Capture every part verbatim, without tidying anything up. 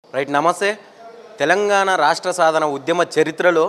Right, నమస్తే. తెలంగాణ రాష్ట్ర సాధన ఉద్యమ చరిత్రలో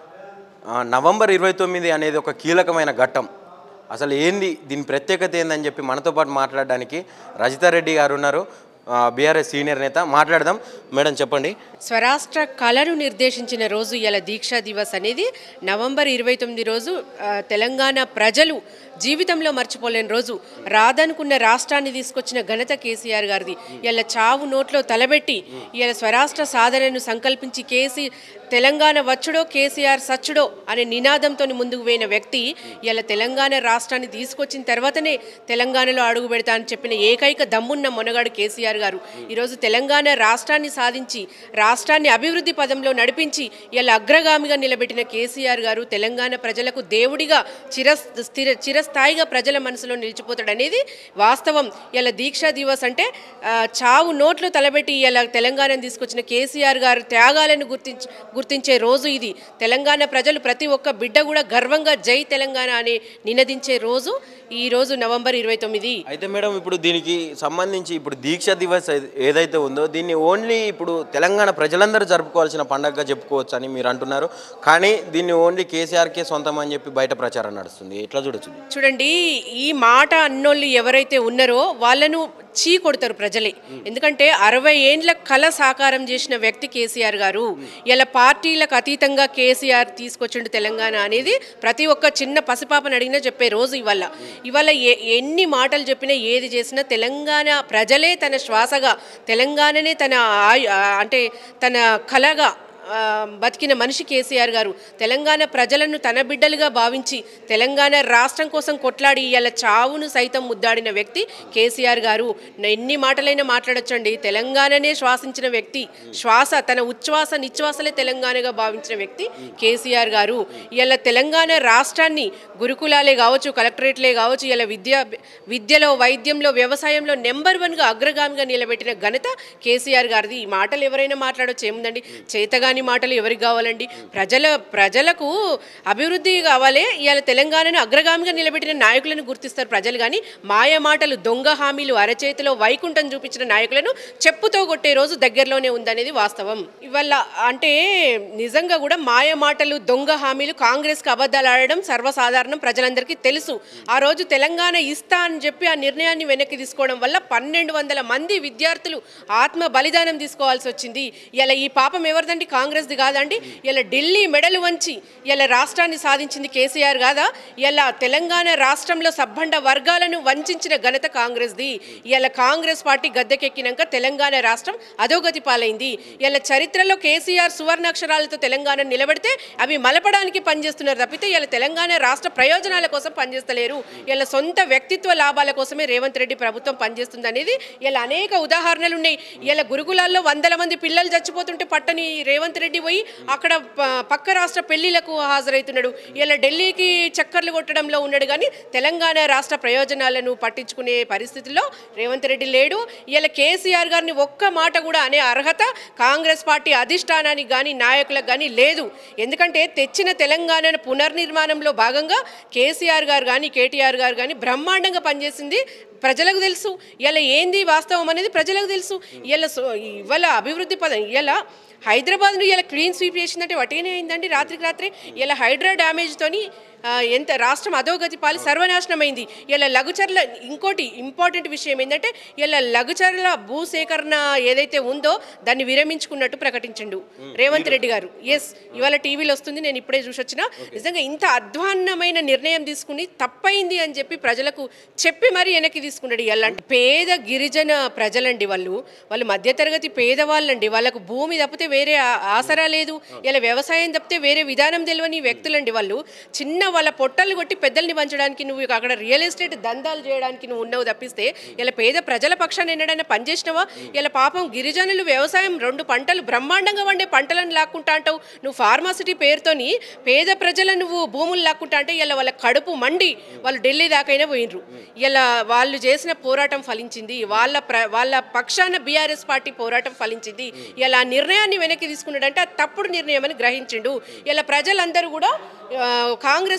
నవంబర్ ఇరవై తొమ్మిది అనేది ఒక కీలకమైన ఘట్టం. అసలు ఏంది దీని ప్రత్యేకత ఏందని చెప్పి మనతో పాటు మాట్లాడడానికి రజితారెడ్డి గారు ఉన్నారు, బీఆర్ఎస్ సీనియర్ నేత. మాట్లాడదాం. మేడం చెప్పండి. స్వరాష్ట్ర కళను నిర్దేశించిన రోజు ఇలా దీక్షా దివస్ అనేది నవంబర్ ఇరవై తొమ్మిది రోజు తెలంగాణ ప్రజలు జీవితంలో మర్చిపోలేని రోజు. రాదనుకున్న రాష్ట్రాన్ని తీసుకొచ్చిన ఘనత కేసీఆర్ గారిది. ఇలా చావు నోట్లో తలబెట్టి ఇలా స్వరాష్ట్ర సాధనను సంకల్పించి కేసీ తెలంగాణ వచ్చుడో కేసీఆర్ సచ్చుడో అనే నినాదంతో ముందుకు పోయిన వ్యక్తి ఇలా తెలంగాణ రాష్ట్రాన్ని తీసుకొచ్చిన తర్వాతనే తెలంగాణలో అడుగు పెడతా అని చెప్పిన ఏకైక దమ్మున్న మొనగాడు కేసీఆర్ గారు. ఈరోజు తెలంగాణ రాష్ట్రాన్ని సాధించి రాష్ట్రాన్ని అభివృద్ధి పదంలో నడిపించి ఇలా అగ్రగామిగా నిలబెట్టిన కేసీఆర్ గారు తెలంగాణ ప్రజలకు దేవుడిగా చిర స్థిర చిరస్థాయిగా ప్రజల మనసులో నిలిచిపోతాడనేది వాస్తవం. ఇలా దీక్షా దివస్ అంటే చావు నోట్లో తలబెట్టి ఇలా తెలంగాణను తీసుకొచ్చిన కేసీఆర్ గారు త్యాగాలను గుర్తించి గుర్తించే రోజు ఇది. తెలంగాణ ప్రజలు ప్రతి ఒక్క బిడ్డ కూడా గర్వంగా జై తెలంగాణ అని నినదించే రోజు ఈ రోజు నవంబర్ ఇరవై తొమ్మిది. అయితే మేడం, ఇప్పుడు దీనికి సంబంధించి ఇప్పుడు దీక్షా దివస్ ఏదైతే ఉందో దీన్ని ఓన్లీ ఇప్పుడు తెలంగాణ ప్రజలందరూ జరుపుకోవాల్సిన పండుగగా చెప్పుకోవచ్చు అని మీరు అంటున్నారు. కానీ దీన్ని ఓన్లీ కేసీఆర్కే సొంతం అని చెప్పి బయట ప్రచారం నడుస్తుంది. ఎట్లా చూడొచ్చు? చూడండి, ఈ మాట అన్నోళ్ళు ఎవరైతే ఉన్నారో వాళ్ళను చీ కొడతారు ప్రజలే. ఎందుకంటే అరవై ఏండ్ల కళ సాకారం చేసిన వ్యక్తి కేసీఆర్ గారు. ఇలా పార్టీలకు అతీతంగా కేసీఆర్ తీసుకొచ్చిండు తెలంగాణ అనేది ప్రతి ఒక్క చిన్న పసిపాపను అడిగినా చెప్పే రోజు ఇవాళ. ఇవాళ ఎన్ని మాటలు చెప్పినా ఏది చేసినా తెలంగాణ ప్రజలే తన శ్వాసగా, తెలంగాణనే తన అంటే తన కళగా బతికిన మనిషి కేసీఆర్ గారు. తెలంగాణ ప్రజలను తన బిడ్డలుగా భావించి తెలంగాణ రాష్ట్రం కోసం కొట్లాడి ఇలా చావును సైతం ముద్దాడిన వ్యక్తి కేసీఆర్ గారు. ఎన్ని మాటలైనా మాట్లాడొచ్చండి. తెలంగాణనే శ్వాసించిన వ్యక్తి, శ్వాస తన ఉచ్ఛ్వాస నిశ్వాసలే తెలంగాణగా భావించిన వ్యక్తి కేసీఆర్ గారు. ఇలా తెలంగాణ రాష్ట్రాన్ని గురుకులాలే కావచ్చు, కలెక్టరేట్లే కావచ్చు, ఇలా విద్య విద్యలో, వైద్యంలో, వ్యవసాయంలో నెంబర్ వన్గా అగ్రగామిగా నిలబెట్టిన ఘనత కేసీఆర్ గారిది. ఈ మాటలు ఎవరైనా మాట్లాడవచ్చు, ఏముందండి. చేతగా మాటలు ఎవరికి కావాలండి? ప్రజల ప్రజలకు అభివృద్ధి కావాలి. ఇవాళ తెలంగాణను అగ్రగామిగా నిలబెట్టిన నాయకులను గుర్తిస్తారు ప్రజలు. కానీ మాయ మాటలు, దొంగ హామీలు, అరచేతిలో వైకుంఠం చూపించిన నాయకులను చెప్పుతో కొట్టే రోజు దగ్గరలోనే ఉందనేది వాస్తవం. ఇవాళ అంటే నిజంగా కూడా మాయ మాటలు, దొంగ హామీలు, కాంగ్రెస్కి అబద్ధాలు ఆడడం సర్వసాధారణం, ప్రజలందరికీ తెలుసు. ఆ రోజు తెలంగాణ ఇస్తా అని చెప్పి ఆ నిర్ణయాన్ని వెనక్కి తీసుకోవడం వల్ల పన్నెండు వందల మంది విద్యార్థులు ఆత్మ బలిదానం తీసుకోవాల్సి వచ్చింది. ఇలా ఈ పాపం ఎవరిదండి? కాంగ్రెస్ది కాదండి. ఇలా ఢిల్లీ మెడలు వంచి ఇలా రాష్ట్రాన్ని సాధించింది కేసీఆర్ కాదా? ఇలా తెలంగాణ రాష్ట్రంలో సబ్బండ వర్గాలను వంచిన ఘనత కాంగ్రెస్ది. ఇలా కాంగ్రెస్ పార్టీ గద్దెకెక్కినాక తెలంగాణ రాష్ట్రం అధోగతి పాలైంది. ఇలా చరిత్రలో కేసీఆర్ సువర్ణాక్షరాలతో తెలంగాణ నిలబెడితే అవి మలపడానికి పనిచేస్తున్నారు తప్పితే ఇలా తెలంగాణ రాష్ట్ర ప్రయోజనాల కోసం పనిచేస్తలేరు. ఇలా సొంత వ్యక్తిత్వ లాభాల కోసమే రేవంత్ రెడ్డి ప్రభుత్వం పనిచేస్తుంది అనేది ఇలా అనేక ఉదాహరణలు ఉన్నాయి. ఇలా గురుకులాల్లో వందల మంది పిల్లలు చచ్చిపోతుంటే పట్టని రేవంత్ రెడ్డి పోయి అక్కడ పక్క రాష్ట్ర పెళ్లిలకు హాజరవుతున్నాడు. ఇలా ఢిల్లీకి చక్కర్లు కొట్టడంలో ఉన్నాడు. కానీ తెలంగాణ రాష్ట్ర ప్రయోజనాలను పట్టించుకునే పరిస్థితిలో రేవంత్ రెడ్డి లేడు. ఇలా కేసీఆర్ గారిని ఒక్క మాట కూడా అనే అర్హత కాంగ్రెస్ పార్టీ అధిష్టానానికి కానీ నాయకులకు కానీ లేదు. ఎందుకంటే తెచ్చిన తెలంగాణ పునర్నిర్మాణంలో భాగంగా కేసీఆర్ గారు కానీ కేటీఆర్ గారు కానీ బ్రహ్మాండంగా పనిచేసింది ప్రజలకు తెలుసు. ఇలా ఏంది వాస్తవం అనేది ప్రజలకు తెలుసు. ఇలా ఇవాళ అభివృద్ధి పదం ఇలా హైదరాబాద్ను ఇలా క్లీన్ స్వీప్ చేసిందంటే వటీనే అయిందండి. రాత్రికి రాత్రి ఇలా హైడ్రా డ్యామేజ్తోని ఎంత రాష్ట్రం అధోగతి పాలి సర్వనాశనమైంది. ఇలా లఘుచర్ల ఇంకోటి ఇంపార్టెంట్ విషయం ఏంటంటే ఇలా లఘుచర్ల భూసేకరణ ఏదైతే ఉందో దాన్ని విరమించుకున్నట్టు ప్రకటించండు రేవంత్ రెడ్డి గారు. ఎస్, ఇవాళ టీవీలో వస్తుంది, నేను ఇప్పుడే చూసొచ్చిన. నిజంగా ఇంత అధ్వాన్నమైన నిర్ణయం తీసుకుని తప్పైంది అని చెప్పి ప్రజలకు చెప్పి మరీ వెనక్కి తీసుకున్నాడు. ఇలా పేద గిరిజన ప్రజలండి, వాళ్ళు వాళ్ళు మధ్యతరగతి పేదవాళ్ళండి. వాళ్ళకు భూమి తప్పితే వేరే ఆసరా లేదు. ఇలా వ్యవసాయం తప్పితే వేరే విధానం తెలియని వ్యక్తులండి. వాళ్ళు చిన్న వాళ్ళ పొట్టలు కొట్టి పెద్దల్ని పంచడానికి నువ్వు అక్కడ రియల్ ఎస్టేట్ దందాలు చేయడానికి నువ్వు ఉన్నావు తప్పిస్తే ఇలా పేద ప్రజల పక్షాన్ని ఎన్నడైనా పనిచేసినావా? ఇలా పాపం గిరిజనులు వ్యవసాయం రెండు పంటలు బ్రహ్మాండంగా వండే పంటలను లాక్కుంటా అంటావు. నువ్వు ఫార్మాసిటీ పేరుతోని పేద ప్రజల నువ్వు భూములు లాక్కుంటా అంటే ఇలా వాళ్ళ కడుపు మండి వాళ్ళు ఢిల్లీ దాకైనా పోయినరు. ఇలా వాళ్ళు చేసిన పోరాటం ఫలించింది. వాళ్ళ ప్ర వాళ్ళ పక్షాన బీఆర్ఎస్ పార్టీ పోరాటం ఫలించింది. ఇలా నిర్ణయాన్ని వెనక్కి తీసుకున్నాడంటే తప్పుడు నిర్ణయం అని గ్రహించిండు. ఇలా ప్రజలందరూ కూడా కాంగ్రెస్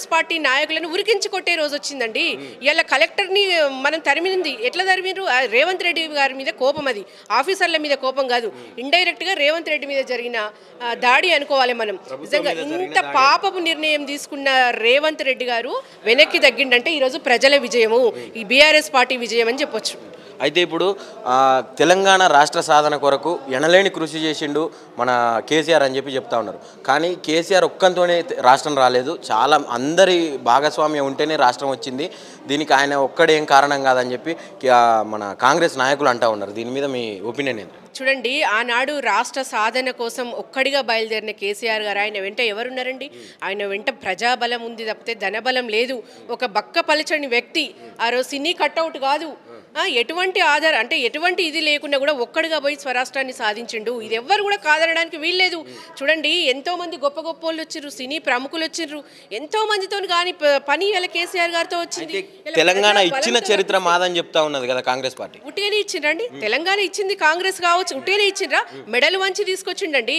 కాంగ్రెస్ పార్టీ నాయకులను ఉరికించి కొట్టే రోజు వచ్చిందండి. ఇలా కలెక్టర్ని మనం తరిమింది ఎట్లా తరిమిరు? రేవంత్ రెడ్డి గారి మీద కోపం, అది ఆఫీసర్ల మీద కోపం కాదు, ఇండైరెక్ట్గా రేవంత్ రెడ్డి మీద జరిగిన దాడి అనుకోవాలి మనం. నిజంగా ఇంత పాపపు నిర్ణయం తీసుకున్న రేవంత్ రెడ్డి గారు వెనక్కి తగ్గిండంటే ఈరోజు ప్రజల విజయము, ఈ బీఆర్ఎస్ పార్టీ విజయం అని చెప్పొచ్చు. అయితే ఇప్పుడు తెలంగాణ రాష్ట్ర సాధన కొరకు ఎనలేని కృషి చేసిండు మన కేసీఆర్ అని చెప్పి చెప్తా ఉన్నారు. కానీ కేసీఆర్ ఒక్కంతోనే రాష్ట్రం రాలేదు, చాలా అందరి భాగస్వామ్యం ఉంటేనే రాష్ట్రం వచ్చింది. దీనికి ఆయన ఒక్కడేం కారణం కాదని చెప్పి మన కాంగ్రెస్ నాయకులు అంటూ ఉన్నారు. దీని మీద మీ ఒపీనియన్ ఏంటి? చూడండి, ఆనాడు రాష్ట్ర సాధన కోసం ఒక్కడిగా బయలుదేరిన కేసీఆర్ గారు ఆయన వెంట ఎవరున్నారండి? ఆయన వెంట ప్రజాబలం ఉంది తప్పితే ధనబలం లేదు. ఒక బక్క పలచని వ్యక్తి, ఆ రోజు సినీ కట్అవుట్ కాదు, ఎటువంటి ఆధార అంటే ఎటువంటి ఇది లేకుండా కూడా ఒక్కడిగా పోయి స్వరాష్ట్రాన్ని సాధించిండు. ఇది ఎవ్వరు కూడా కాదనడానికి వీల్లేదు. చూడండి, ఎంతో మంది గొప్ప గొప్ప వాళ్ళు వచ్చిర్రు, సినీ ప్రముఖులు వచ్చిర్రు, ఎంతో మందితో కానీ పని ఇలా కేసీఆర్ గారితో వచ్చింది. తెలంగాణ ఇచ్చిన చరిత్ర మాదని చెప్తా ఉన్నది కదా కాంగ్రెస్ పార్టీ. ఉట్టిగానే ఇచ్చిండ్రండి, తెలంగాణ ఇచ్చింది కాంగ్రెస్ కావచ్చు, ఉట్టిగానే ఇచ్చిండ్రా? మెడలు వంచి తీసుకొచ్చిండండి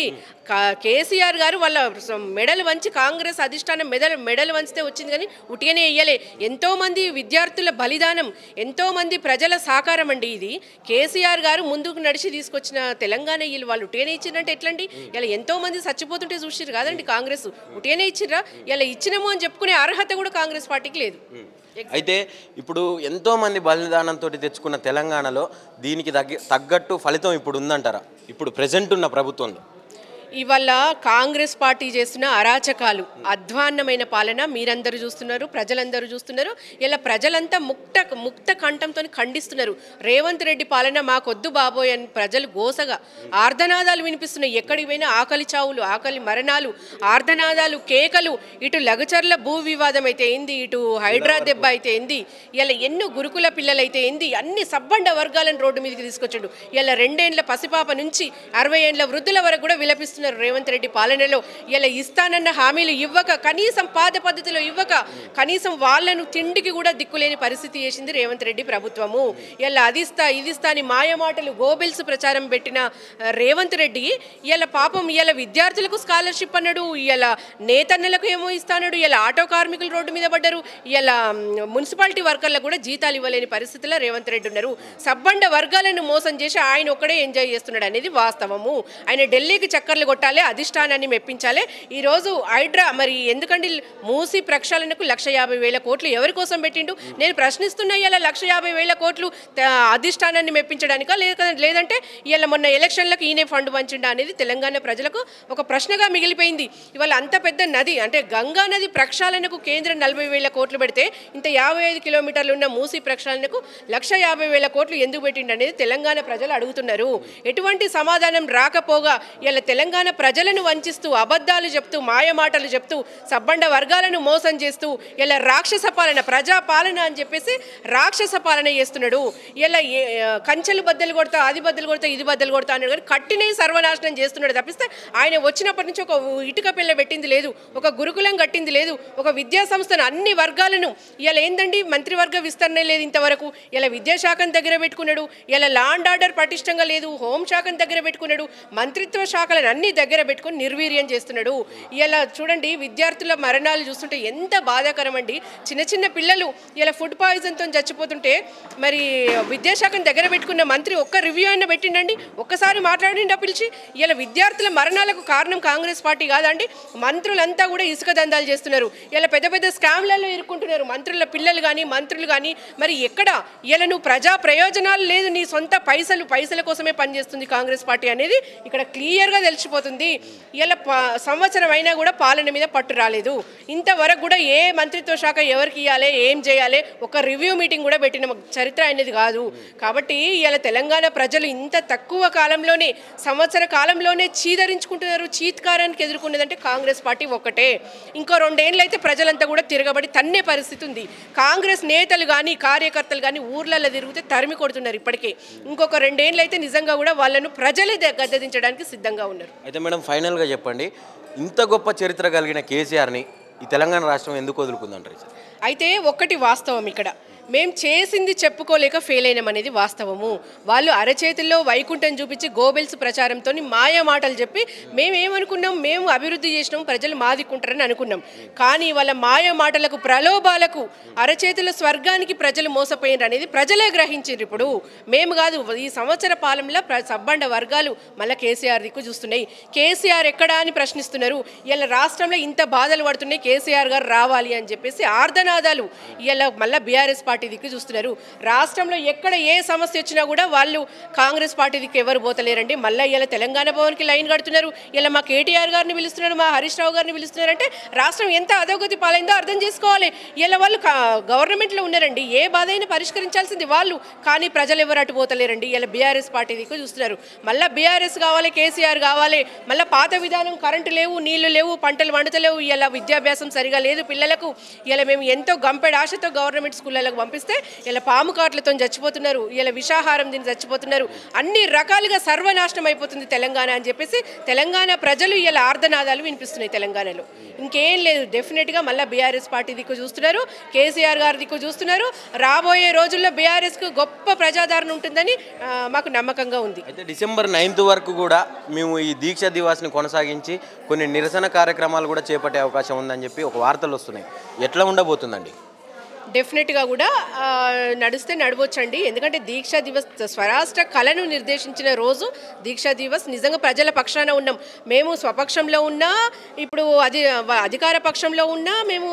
కేసీఆర్ గారు. వాళ్ళ మెడలు వంచి కాంగ్రెస్ అధిష్టానం మెడలు మెడలు వంచితే వచ్చింది, కానీ ఉట్టిగానే ఇయ్యలే. ఎంతో మంది విద్యార్థుల బలిదానం, ఎంతో మంది ప్రజల సహకారం అండి ఇది. కేసీఆర్ గారు ముందుకు నడిచి తీసుకొచ్చిన తెలంగాణ వీళ్ళు వాళ్ళు ఉట్టిగానే ఇచ్చిందంటే ఎట్లండి? ఇలా ఎంతో మంది చచ్చిపోతుంటే చూసిర్రు కాదండి కాంగ్రెస్, ఉట్టిగానే ఇచ్చిర్రా? ఇలా ఇచ్చినాము అని చెప్పుకునే అర్హత కూడా కాంగ్రెస్ పార్టీకి లేదు. అయితే ఇప్పుడు ఎంతో మంది బలిదానంతో తెచ్చుకున్న తెలంగాణలో దీనికి తగ్గ తగ్గట్టు ఫలితం ఇప్పుడు ఉందంటారా ఇప్పుడు ప్రెజెంట్ ఉన్న ప్రభుత్వంలో? ఇవాళ కాంగ్రెస్ పార్టీ చేస్తున్న అరాచకాలు, అధ్వాన్నమైన పాలన మీరందరూ చూస్తున్నారు, ప్రజలందరూ చూస్తున్నారు. ఇలా ప్రజలంతా ముక్త ముక్త కంఠంతో ఖండిస్తున్నారు. రేవంత్ రెడ్డి పాలన మాకొద్దు బాబోయ్ అని ప్రజలు గోసగా ఆర్ధనాదాలు వినిపిస్తున్నాయి. ఎక్కడికి పోయినా ఆకలి చావులు, ఆకలి మరణాలు, ఆర్ధనాదాలు, కేకలు. ఇటు లగచర్ల భూ వివాదం అయితే ఏంది, ఇటు హైడ్రా దెబ్బ అయితే ఏంది, ఇలా ఎన్నో గురుకుల పిల్లలైతే ఏంది, అన్ని సబ్బండ వర్గాలను రోడ్డు మీదకి తీసుకొచ్చాడు. ఇలా రెండేండ్ల పసిపాప నుంచి అరవై ఏండ్ల వృద్ధుల వరకు కూడా విలపిస్తున్నారు రేవంత్ రెడ్డి పాలనలో. ఇలా ఇస్తానన్న హామీలు ఇవ్వక, కనీసం పాత పద్ధతిలో ఇవ్వక, కనీసం వాళ్ళను తిండికి కూడా దిక్కులేని పరిస్థితి చేసింది రేవంత్ రెడ్డి ప్రభుత్వము. ఇలా అదిస్తా ఇదిస్తా అని మాయమాటలు, గోబెల్స్ ప్రచారం పెట్టిన రేవంత్ రెడ్డి ఇలా పాపం ఇలా విద్యార్థులకు స్కాలర్షిప్ అన్నాడు, ఇలా నేతన్నలకు ఏమో ఇస్తాడు, ఇలా ఆటో కార్మికులు రోడ్డు మీద పడ్డారు, ఇలా మున్సిపాలిటీ వర్కర్లకు కూడా జీతాలు ఇవ్వలేని పరిస్థితిలో రేవంత్ రెడ్డి ఉన్నారు. సబ్బండ వర్గాలను మోసం చేసి ఆయన ఒక్కడే ఎంజాయ్ చేస్తున్నాడు అనేది వాస్తవము. ఆయన ఢిల్లీకి చక్కర్లు కొట్టాలి, అధిష్టానాన్ని మెప్పించాలి. ఈరోజు హైడ్రా మరి ఎందుకండి మూసి ప్రక్షాళనకు లక్ష యాభై వేల కోట్లు ఎవరి కోసం పెట్టిండు? నేను ప్రశ్నిస్తున్నా. ఇలా లక్ష యాభై వేల కోట్లు అధిష్టానాన్ని మెప్పించడానికా, లేక లేదంటే ఇలా మొన్న ఎలక్షన్లకు ఈయనే ఫండ్ పంచిండా అనేది తెలంగాణ ప్రజలకు ఒక ప్రశ్నగా మిగిలిపోయింది. ఇవాళ అంత పెద్ద నది అంటే గంగా నది ప్రక్షాళనకు కేంద్రం నలభై వేల కోట్లు పెడితే ఇంత యాభై ఐదు కిలోమీటర్లు ఉన్న మూసి ప్రక్షాళనకు లక్ష యాభై వేల కోట్లు ఎందుకు పెట్టిండు అనేది తెలంగాణ ప్రజలు అడుగుతున్నారు. ఎటువంటి సమాధానం రాకపోగా ఇలా తెలంగాణ ప్రజలను వంచిస్తూ, అబద్ధాలు చెప్తూ, మాయమాటలు చెప్తూ, సబ్బండ వర్గాలను మోసం చేస్తూ ఇలా రాక్షస పాలన, ప్రజా పాలన అని చెప్పేసి రాక్షస పాలన చేస్తున్నాడు. ఇలా కంచెలు బద్దలు కొడతా, అది బద్దలు కొడతా, ఇది బద్దలు కొడతా అన్నాడు, కానీ కట్టినే సర్వనాశనం చేస్తున్నాడు తప్పిస్తే ఆయన వచ్చినప్పటి నుంచి ఒక ఇటుక పిల్ల పెట్టింది లేదు, ఒక గురుకులం కట్టింది లేదు, ఒక విద్యా సంస్థను అన్ని వర్గాలను ఇలా ఏందండి మంత్రివర్గ విస్తరణ లేదు ఇంతవరకు. ఇలా విద్యాశాఖను దగ్గర పెట్టుకున్నాడు, ఇలా లా అండ్ ఆర్డర్ పటిష్టంగా లేదు, హోంశాఖను దగ్గర పెట్టుకున్నాడు, మంత్రిత్వ శాఖలను అన్ని దగ్గర పెట్టుకుని నిర్వీర్యం చేస్తున్నాడు. ఇలా చూడండి, విద్యార్థుల మరణాలు చూస్తుంటే ఎంత బాధాకరం అండి. చిన్న చిన్న పిల్లలు ఇలా ఫుడ్ పాయిజన్తో చచ్చిపోతుంటే మరి విద్యాశాఖను దగ్గర పెట్టుకున్న మంత్రి ఒక్క రివ్యూ అయినా పెట్టిండండి, ఒక్కసారి మాట్లాడిండా పిలిచి? ఇలా విద్యార్థుల మరణాలకు కారణం కాంగ్రెస్ పార్టీ కాదండి. మంత్రులంతా కూడా ఇసుక దందాలు చేస్తున్నారు, ఇలా పెద్ద పెద్ద స్కామ్లలో ఇరుక్కుంటున్నారు మంత్రుల పిల్లలు కానీ మంత్రులు కానీ. మరి ఎక్కడ ఇలా నువ్వు ప్రజా ప్రయోజనాలు లేదు, నీ సొంత పైసలు పైసల కోసమే పనిచేస్తుంది కాంగ్రెస్ పార్టీ అనేది ఇక్కడ క్లియర్గా తెలిసిపోతుంది. ఇలా సంవత్సరం అయినా కూడా పాలన మీద పట్టు రాలేదు. ఇంతవరకు కూడా ఏ మంత్రిత్వ శాఖ ఎవరికి ఇవ్వాలి, ఏం చేయాలి, ఒక రివ్యూ మీటింగ్ కూడా పెట్టిన చరిత్ర అనేది కాదు. కాబట్టి ఇలా తెలంగాణ ప్రజలు ఇంత తక్కువ కాలంలోనే, సంవత్సర కాలంలోనే చీదరించుకుంటున్నారు. చీత్కారానికి ఎదుర్కొన్నదంటే కాంగ్రెస్ పార్టీ ఒక్కటే. ఇంకో రెండేళ్ళు అయితే ప్రజలంతా కూడా తిరగబడి తన్నే పరిస్థితి ఉంది. కాంగ్రెస్ నేతలు కానీ కార్యకర్తలు కానీ ఊర్లలో తిరిగితే తరిమి కొడుతున్నారు ఇప్పటికే. ఇంకొక రెండేళ్ళు అయితే నిజంగా కూడా వాళ్ళను ప్రజలే గద్దెదించడానికి సిద్ధంగా ఉన్నారు. అయితే మేడం, ఫైనల్గా చెప్పండి, ఇంత గొప్ప చరిత్ర కలిగిన కేసీఆర్ని ఈ తెలంగాణ రాష్ట్రం ఎందుకు వదులుకుందంటారు? అయితే ఒక్కటి వాస్తవం, ఇక్కడ మేము చేసింది చెప్పుకోలేక ఫెయిల్ అయినాం అనేది వాస్తవము. వాళ్ళు అరచేతుల్లో వైకుంఠం చూపించి గోబెల్స్ ప్రచారంతో మాయ మాటలు చెప్పి మేము ఏమనుకున్నాం, మేము అభివృద్ధి చేసినాం, ప్రజలు మాదిక్కుంటారని అనుకున్నాం. కానీ వాళ్ళ మాయ మాటలకు ప్రలోభాలకు అరచేతుల స్వర్గానికి ప్రజలు మోసపోయినారు అనేది ప్రజలే గ్రహించారు. ఇప్పుడు మేము కాదు, ఈ సంవత్సర పాలనలో ప్ర సబ్బండ వర్గాలు మళ్ళీ కేసీఆర్ దిక్కు చూస్తున్నాయి. కేసీఆర్ ఎక్కడా అని ప్రశ్నిస్తున్నారు. ఇలా రాష్ట్రంలో ఇంత బాధలు పడుతున్నాయి, కేసీఆర్ గారు రావాలి అని చెప్పేసి ఆర్ధనాదాలు ఇలా మళ్ళీ బీఆర్ఎస్ పార్టీ దిక్కు చూస్తున్నారు. రాష్ట్రంలో ఎక్కడ ఏ సమస్య వచ్చినా కూడా వాళ్ళు కాంగ్రెస్ పార్టీ దిక్కు ఎవరు పోతలేరండి. మళ్ళీ ఇలా తెలంగాణ భవన్కి లైన్ కడుతున్నారు. ఇలా మా కేటీఆర్ గారిని పిలుస్తున్నారు, మా హరీష్ రావు గారిని పిలుస్తున్నారు. అంటే రాష్ట్రం ఎంత అధోగతి పాలైందో అర్థం చేసుకోవాలి. ఇలా వాళ్ళు గవర్నమెంట్లో ఉన్నారండి, ఏ బాధ అయినా పరిష్కరించాల్సింది వాళ్ళు. కానీ ప్రజలు ఎవరు అటు పోతలేరండి. ఇలా బీఆర్ఎస్ పార్టీ దిక్కు చూస్తున్నారు. మళ్ళీ బీఆర్ఎస్ కావాలి, కేసీఆర్ కావాలి. మళ్ళీ పాత విధానం, కరెంటు లేవు, నీళ్లు లేవు, పంటలు వండుతలేవు, ఇలా విద్యాభ్యాసం సరిగా లేదు పిల్లలకు. ఇలా మేము ఎంతో గంపెడు ఆశతో గవర్నమెంట్ స్కూళ్ళకు పంపిస్తే ఇలా పాము కాట్లతో చచ్చిపోతున్నారు, ఇలా విషాహారం తిని చచ్చిపోతున్నారు. అన్ని రకాలుగా సర్వనాశనం అయిపోతుంది తెలంగాణ అని చెప్పేసి తెలంగాణ ప్రజలు ఇలా ఆర్ధనాదాలు వినిపిస్తున్నాయి తెలంగాణలో. ఇంకేం లేదు, డెఫినెట్గా మళ్ళీ బీఆర్ఎస్ పార్టీ దిక్కు చూస్తున్నారు, కేసీఆర్ గారి దిక్కు చూస్తున్నారు. రాబోయే రోజుల్లో బీఆర్ఎస్కు గొప్ప ప్రజాదరణ ఉంటుందని మాకు నమ్మకంగా ఉంది. అయితే డిసెంబర్ నైన్త్ వరకు కూడా మేము ఈ దీక్ష దివాస్ని కొనసాగించి కొన్ని నిరసన కార్యక్రమాలు కూడా చేపట్టే అవకాశం ఉందని చెప్పి ఒక వార్తలు వస్తున్నాయి. ఎట్లా ఉండబోతుందండి? డెఫినెట్గా కూడా నడిస్తే నడవచ్చండి. ఎందుకంటే దీక్షా దివస్ స్వరాష్ట్ర కళను నిర్దేశించిన రోజు దీక్షా దివస్. నిజంగా ప్రజల పక్షాన ఉన్నాం మేము. స్వపక్షంలో ఉన్నా, ఇప్పుడు అది అధికార పక్షంలో ఉన్నా, మేము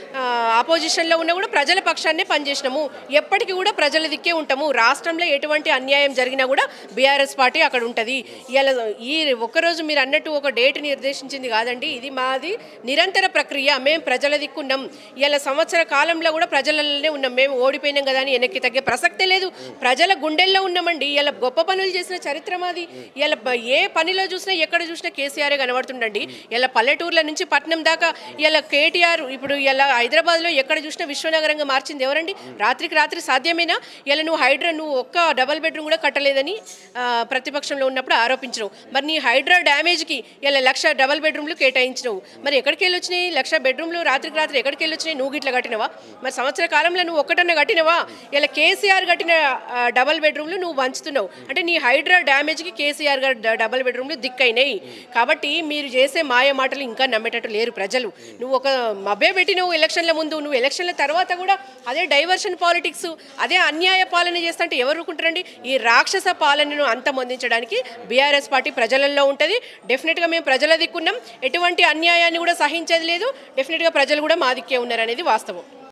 ఆపోజిషన్లో ఉన్నా కూడా ప్రజల పక్షాన్నే పనిచేసినాము. ఎప్పటికీ కూడా ప్రజల దిక్కే ఉంటాము. రాష్ట్రంలో ఎటువంటి అన్యాయం జరిగినా కూడా బీఆర్ఎస్ పార్టీ అక్కడ ఉంటుంది. ఇలా ఈ ఒక్కరోజు మీరు అన్నట్టు ఒక డేట్ నిర్దేశించింది కాదండి, ఇది మాది నిరంతర ప్రక్రియ. మేము ప్రజల దిక్కున్నాం. ఇలా సంవత్సర కాలంలో కూడా ప్రజలనే ఉన్నాం. మేము ఓడిపోయినాం కదా అని వెనక్కి తగ్గే ప్రసక్తే లేదు. ప్రజల గుండెల్లో ఉన్నామండి. ఇలా గొప్ప పనులు చేసిన చరిత్ర మాది. ఇలా ఏ పనిలో చూసినా, ఎక్కడ చూసినా కేసీఆర్ కనబడుతుండండి. ఇలా పల్లెటూర్ల నుంచి పట్నం దాకా ఇలా కేటీఆర్. ఇప్పుడు ఇలా హైదరాబాద్లో ఎక్కడ చూసినా విశ్వనగరంగా మార్చింది ఎవరండి? రాత్రికి రాత్రి సాధ్యమేనా? ఇలా నువ్వు హైడ్రా నువ్వు ఒక్క డబల్ బెడ్రూమ్ కూడా కట్టలేదని ప్రతిపక్షంలో ఉన్నప్పుడు ఆరోపించినావు. మరి నీ హైడ్రా డ్యామేజ్కి ఇలా లక్ష డబల్ బెడ్రూమ్లు కేటాయించినావు. మరి ఎక్కడికి వెళ్ళి వచ్చినాయి లక్ష బెడ్రూమ్లు? రాత్రికి రాత్రి ఎక్కడికి వెళ్ళి వచ్చినాయి? నువ్వు గిట్లా కట్టినవా? మరి సంవత్సర కాలంలో నువ్వు ఒక్కటన్నా కట్టినవా? ఇలా కేసీఆర్ కట్టిన డబల్ బెడ్రూమ్లు నువ్వు వంచుతున్నావు. అంటే నీ హైడ్రా డ్యామేజ్కి కేసీఆర్ గారు డబల్ బెడ్రూమ్లు దిక్కైనాయి. కాబట్టి మీరు చేసే మాయ మాటలు ఇంకా నమ్మేటట్టు లేరు ప్రజలు. నువ్వు ఒక మభ్య పెట్టినవు ఎలక్షన్ల ముందు, నువ్వు ఎలక్షన్ల తర్వాత కూడా అదే డైవర్షన్ పాలిటిక్స్, అదే అన్యాయ పాలన చేస్తుంటే ఎవరు ఊరుకుంటారండి? ఈ రాక్షస పాలనను అంతమొందించడానికి బీఆర్ఎస్ పార్టీ ప్రజలలో ఉంటుంది. డెఫినెట్గా మేము ప్రజల దిక్కున్నాం. ఎటువంటి అన్యాయాన్ని కూడా సహించేది లేదు. డెఫినెట్గా ప్రజలు కూడా మా దిక్కే ఉన్నారనేది వాస్తవం.